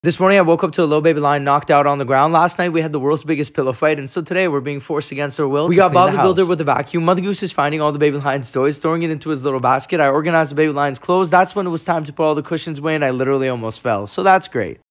This morning, I woke up to a little baby lion knocked out on the ground. Last night, we had the world's biggest pillow fight, and so today, we're being forced against our will. We got Bob the Builder with a vacuum. Mother Goose is finding all the baby lion's toys, throwing it into his little basket. I organized the baby lion's clothes. That's when it was time to put all the cushions away, and I literally almost fell. So that's great.